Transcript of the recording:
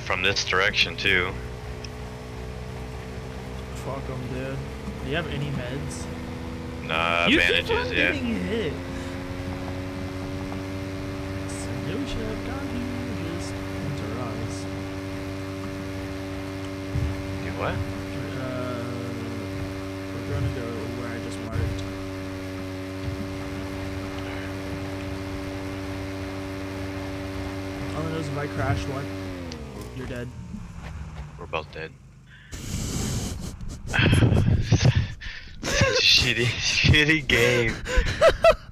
from this direction too. Fuck 'em, dude. Do you have any meds? Nah, You bandages, keep on yeah. getting hit. Sanusha got here just into Rise. Do what? We're gonna go where I just marked. All I know is if I crash one, you're dead. We're both dead. Such a shitty game.